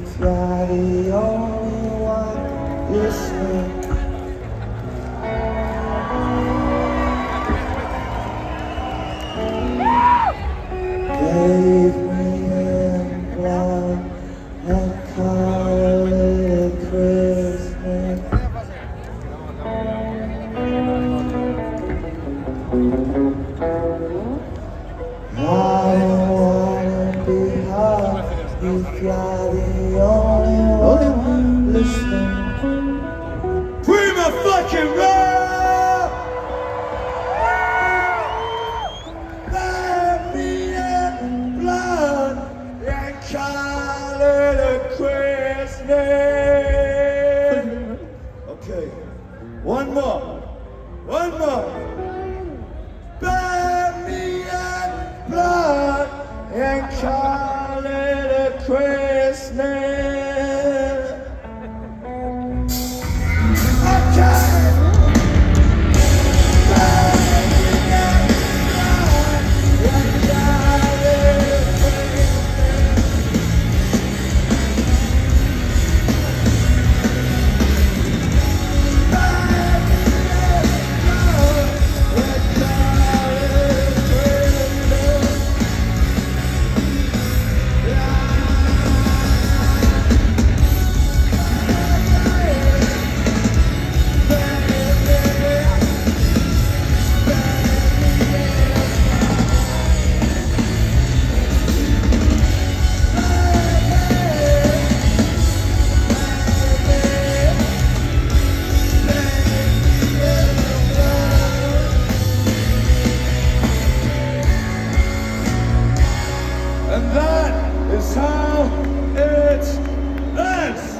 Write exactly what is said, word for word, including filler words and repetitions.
If you're the only one listening, gave me in blood and called it Christmas. I don't wanna be hard if you're the only one listening. Free my fucking rap! Bury me in blood and call it a Christmas. Okay, one more, one more. Bury me in blood and call it a Christmas. Okay. And that is how it ends.